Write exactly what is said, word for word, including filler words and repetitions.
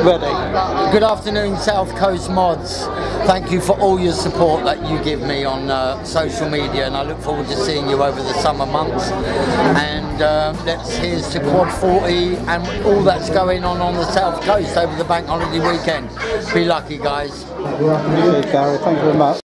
Ready. Good afternoon, South Coast Mods. Thank you for all your support that you give me on uh, social media, and I look forward to seeing you over the summer months. And uh, let's here's to Quad forty and all that's going on on the South Coast over the bank holiday weekend. Be lucky, guys. Gary, thank you very much.